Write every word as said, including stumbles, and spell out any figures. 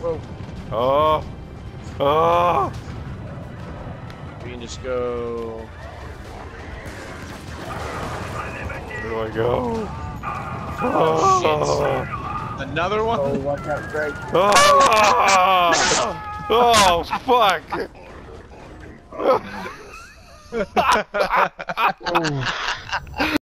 bro. Oh. Oh. We can just go. Where do I go? Oh, Oh. shit. Another one? Oh, watch out, Greg. Oh, oh fuck. Oh.